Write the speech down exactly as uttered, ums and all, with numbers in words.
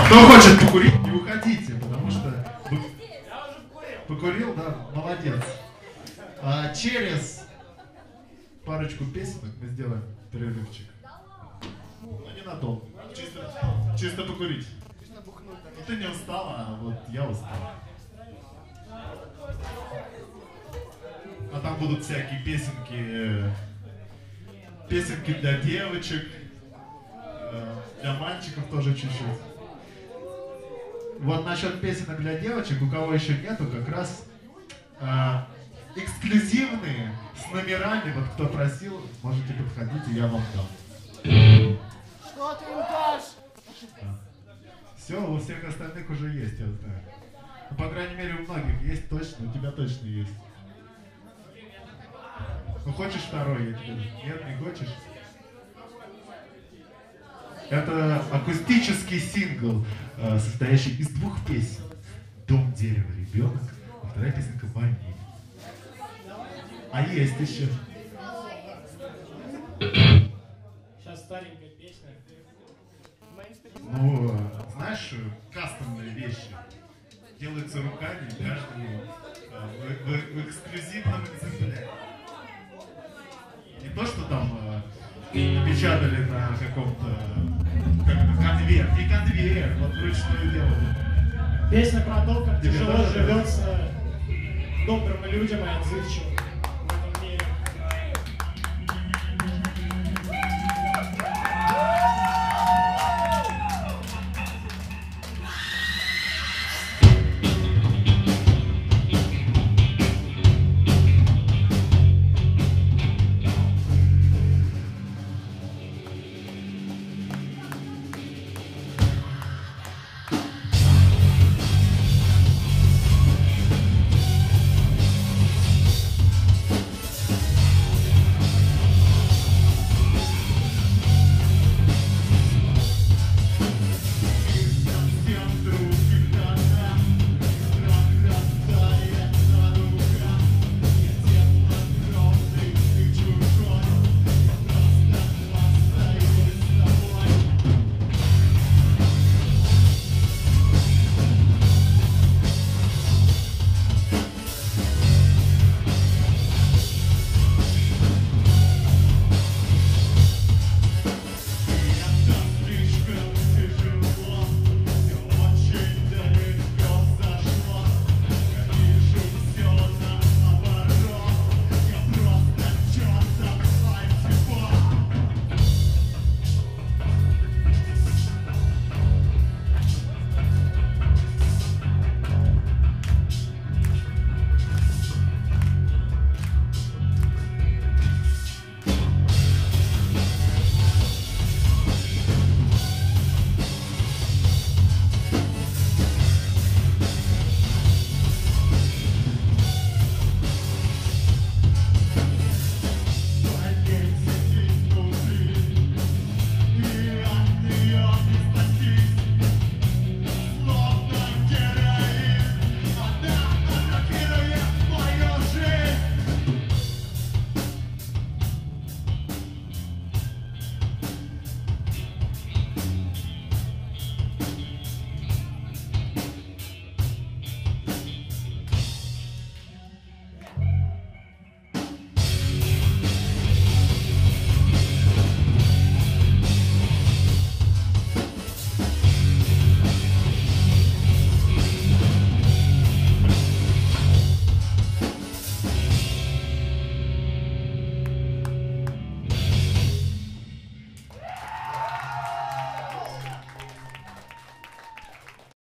Кто хочет покурить, не уходите, потому что... Я уже покурил. Покурил, да? Молодец. А через парочку песенок мы сделаем перерывчик. Ну, ненадолго. Чисто, чисто покурить. Ну, ты не устала, а вот я устал. А там будут всякие песенки, песенки для девочек, для мальчиков тоже чуть-чуть. Вот насчет песенок для девочек, у кого еще нету, как раз э, эксклюзивные, с номерами, вот кто просил, можете подходить, и я вам дам. Что ты им дашь? Да. Все, у всех остальных уже есть, я знаю. Ну, по крайней мере, у многих есть точно, у тебя точно есть. Ну, хочешь второй? Я тебе... Нет, не хочешь? Это акустический сингл, состоящий из двух песен. «Дом, дерево, ребенок», а вторая песенка «Ваниль». А есть еще. Сейчас старенькая песня. Ну, знаешь, кастомные вещи делаются руками каждому в, в, в эксклюзивном экземпляре. Не то, что там печатали на каком-то как конверт, не конверт, вот вручную делали. Песня про то, как Тебе тяжело тоже живется добрым людям и отзывчивым.